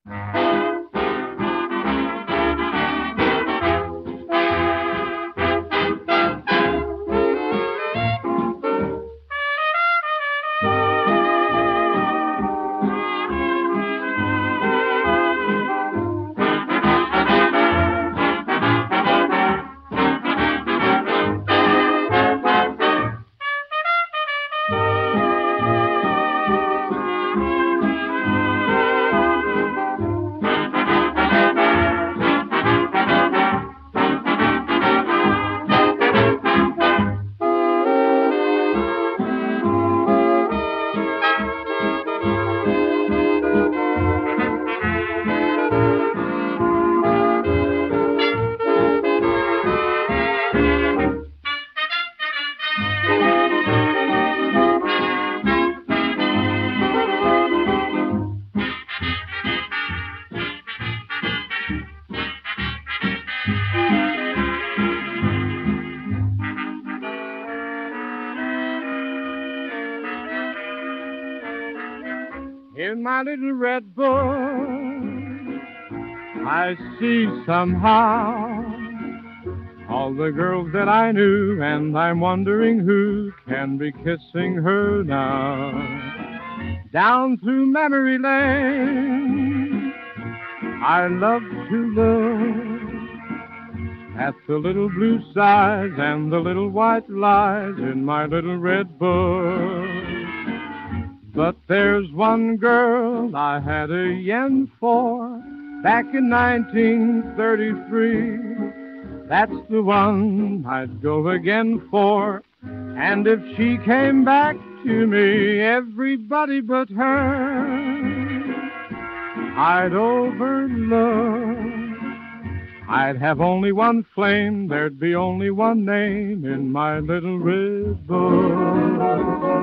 In my little red book, I see somehow all the girls that I knew, and I'm wondering who can be kissing her now. Down through memory lane, I love to look at the little blue skies and the little white lies in my little red book. But there's one girl I had a yen for back in 1933. That's the one I'd go again for. And if she came back to me, everybody but her I'd overlook. I'd have only one flame, there'd be only one name in my little red book.